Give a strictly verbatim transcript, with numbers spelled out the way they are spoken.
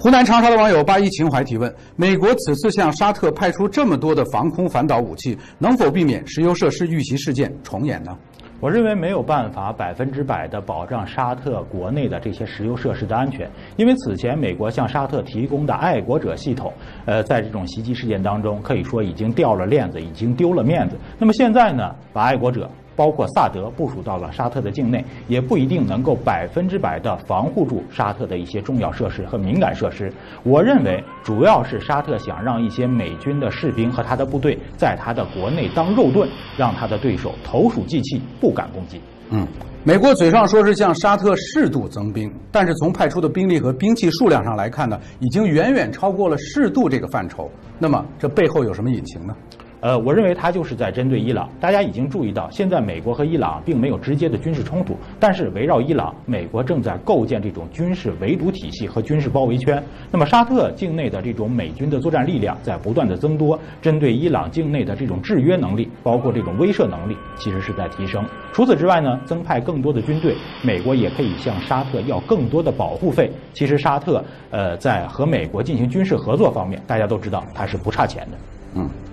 湖南长沙的网友八一情怀提问：美国此次向沙特派出这么多的防空反导武器，能否避免石油设施遇袭事件重演呢？ 我认为没有办法百分之百的保障沙特国内的这些石油设施的安全，因为此前美国向沙特提供的爱国者系统，呃，在这种袭击事件当中，可以说已经掉了链子，已经丢了面子。那么现在呢，把爱国者包括萨德部署到了沙特的境内，也不一定能够百分之百的防护住沙特的一些重要设施和敏感设施。我认为主要是沙特想让一些美军的士兵和他的部队在他的国内当肉盾，让他的对手投鼠忌器，不敢攻击。 嗯，美国嘴上说是向沙特适度增兵，但是从派出的兵力和兵器数量上来看呢，已经远远超过了适度这个范畴。那么这背后有什么隐情呢？ 呃，我认为他就是在针对伊朗。大家已经注意到，现在美国和伊朗并没有直接的军事冲突，但是围绕伊朗，美国正在构建这种军事围堵体系和军事包围圈。那么沙特境内的这种美军的作战力量在不断的增多，针对伊朗境内的这种制约能力，包括这种威慑能力，其实是在提升。除此之外呢，增派更多的军队，美国也可以向沙特要更多的保护费。其实沙特呃在和美国进行军事合作方面，大家都知道它是不差钱的。 嗯。